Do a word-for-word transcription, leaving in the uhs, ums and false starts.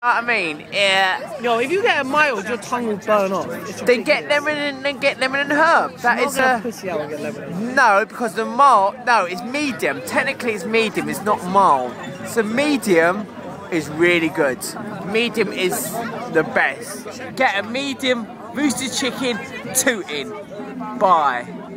I mean, yeah. Yo, if you get a mild, your tongue will burn off. Then get lemon and then get lemon and herb. That I'm is not gonna a pussy out and get lemon. no, because the mild. No, it's medium. Technically, it's medium. It's not mild. So medium is really good. Medium is the best. Get a medium roasted chicken tooting. Bye.